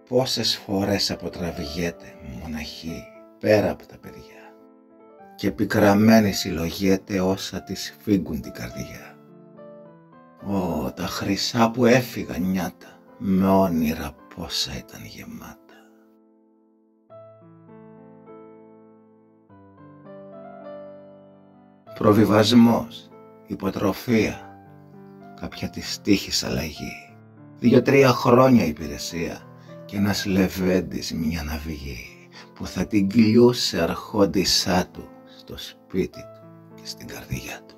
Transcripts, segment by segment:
πόσες φορές αποτραβιέται μοναχή πέρα από τα παιδιά και πικραμένη συλλογιέται όσα της φύγουν την καρδιά. Ω, τα χρυσά που έφυγαν νιάτα, με όνειρα πόσα ήταν γεμάτα. Προβιβασμός, υποτροφία, κάποια της τύχης αλλαγή, 2-3 χρόνια υπηρεσία και ένας λεβέντης μια ναυγή που θα την κλειούσε αρχόντισά του στο σπίτι του και στην καρδιά του.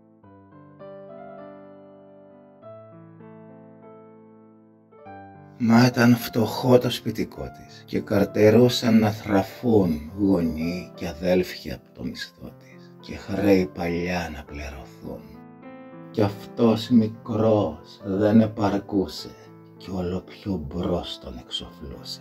Μα ήταν φτωχό το σπιτικό της και καρτερούσαν να θραφούν γονεί και αδέλφια από το μισθό της και χρέη παλιά να πληρωθούν. Κι αυτός μικρός δεν επαρκούσε κι όλο πιο μπρος τον εξοφλούσε.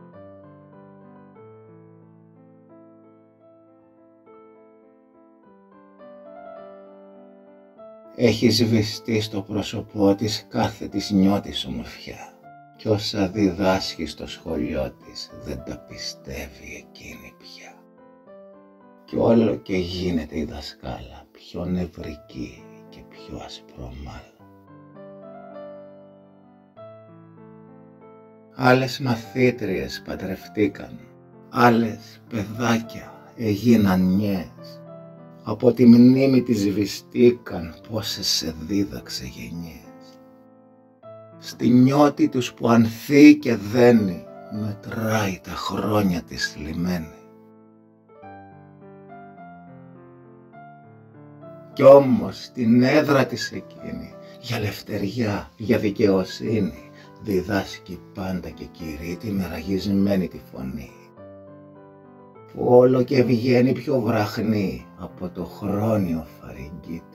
Έχει σβηστεί στο πρόσωπό της κάθε της νιώτης ομορφιά κι όσα διδάσκει στο σχολείο της δεν τα πιστεύει εκείνη πια. Κι όλο και γίνεται η δασκάλα πιο νευρική και πιο ασπρομάλα. Άλλες μαθήτριες παντρευτήκαν, άλλες παιδάκια έγιναν νιές. Από τη μνήμη της σβηστήκαν πόσες σε δίδαξε γενιές. Στη νιώτη τους που ανθεί και δένει μετράει τα χρόνια της θλιμμένη. Κι όμως την έδρα της εκείνη για ελευθεριά, για δικαιοσύνη διδάσκει πάντα και κηρύττει με ραγισμένη τη φωνή που όλο και βγαίνει πιο βραχνή από το χρόνιο φαρυγγί